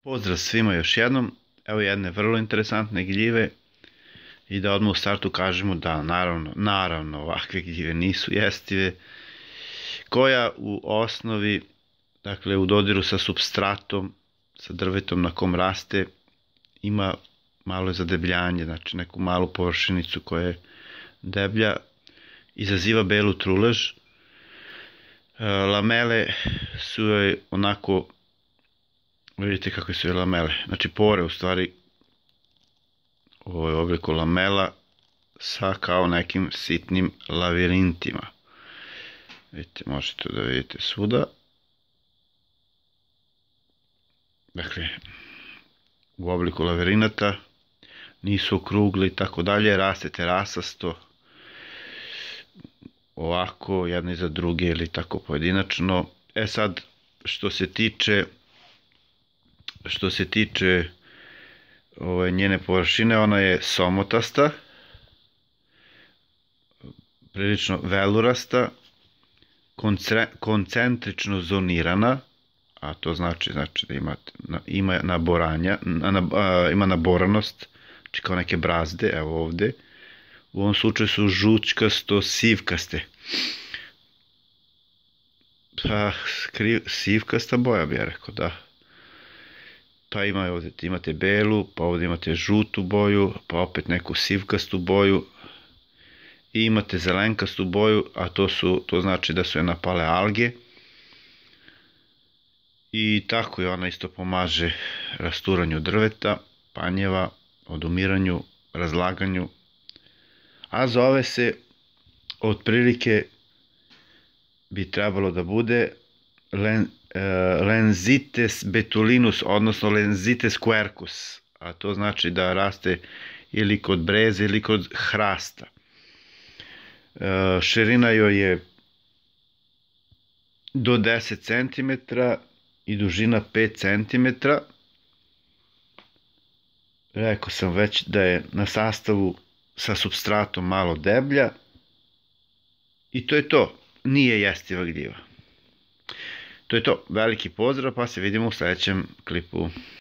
Pozdrav svima još jednom, evo jedne vrlo interesantne gljive i da odmah u startu kažemo da naravno ovakve gljive nisu jestive, koja u osnovi, dakle u dodiru sa supstratom, sa drvetom na kom raste, ima malo zadebljanje, znači neku malu površinicu koja je deblja, izaziva belu trulež, lamele su joj onako, vidite kakve su joj lamele, znači pore u stvari, ovo je obliku lamela sa kao nekim sitnim lavirintima. Vidite, možete da vidite svuda. Dakle, u obliku lavirinata, nisu okrugli i tako dalje, raste terasasto, ovako, jedne iza druge ili tako pojedinačno. E sad, što se tiče njene površine, ona je somotasta, prilično velurasta, koncentrično zonirana, a to znači da ima naboranost, znači kao neke brazde, evo ovde. U ovom slučaju su žućkasto-sivkaste. Sivkasta boja bi ja rekao, da. Pa imate belu, pa ovdje imate žutu boju, pa opet neku sivkastu boju i imate zelenkastu boju, a to znači da su je napale alge. I tako je ona isto pomaže rasturanju drveta, panjeva, odumiranju, razlaganju, a zove se, otprilike bi trebalo da bude Lenzites betulinus, odnosno Lenzites quercus, a to znači da raste ili kod breze ili kod hrasta. Širina joj je do 10 cm i dužina 5 cm. Rekao sam već da je na sastavu sa supstratom malo deblja i to je to, nije jestiva gljiva. To je to, veliki pozdrav, pa se vidimo u sledećem klipu.